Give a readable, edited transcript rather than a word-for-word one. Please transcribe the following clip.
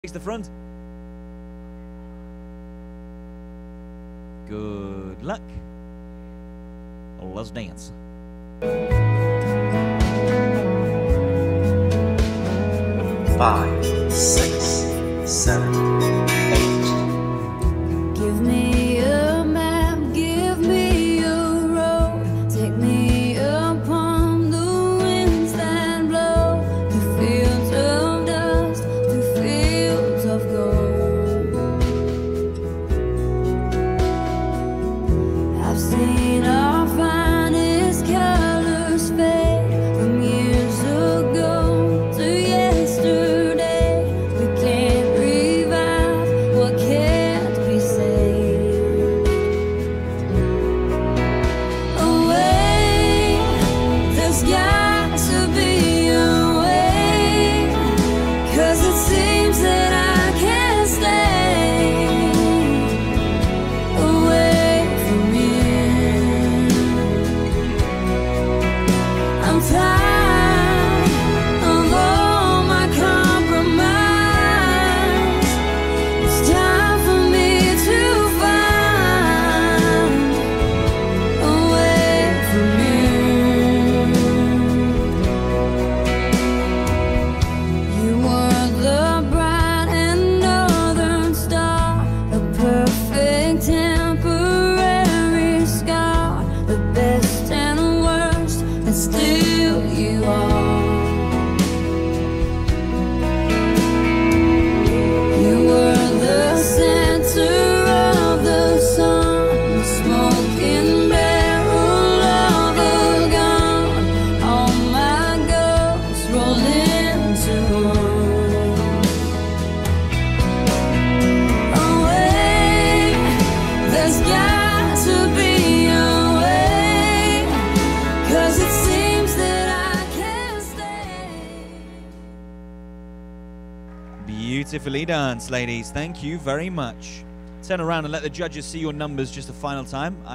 Takes the front. Good luck. Let's dance. 5, 6, 7, 8. Give me a map, give me a road, take me upon the winds that blow, through fields of dust, through fields of gold. I've seen our finest colors fade from years ago to yesterday. We can't revive what can't be saved. Away, there's got to be a way, 'cause it seems that I can't stay away from you. I'm tired of all my compromise. It's time for me to find a way from you. You were the bright and northern star, a perfect temporary scar, the best and worst, and still you are. You were the center of the sun, the smoking barrel of a gun. All my ghosts roll into one. Away, there's got to be a way, 'cause it seems that I can't stay. Beautifully danced, ladies. Thank you very much. Turn around and let the judges see your numbers just a final time.